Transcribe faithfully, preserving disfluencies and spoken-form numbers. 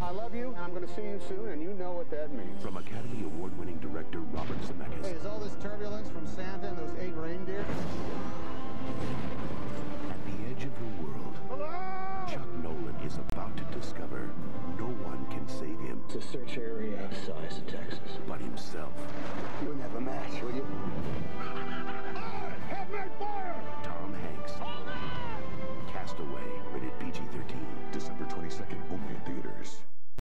I love you, and I'm going to see you soon, and you know what that means. From Academy Award-winning director Robert Zemeckis. Hey, is all this turbulence from Santa and those eight reindeer? At the edge of the world, Hello? Chuck Nolan is about to discover no one can save him. It's a search area size of Texas. But himself. You wouldn't have a match, would you?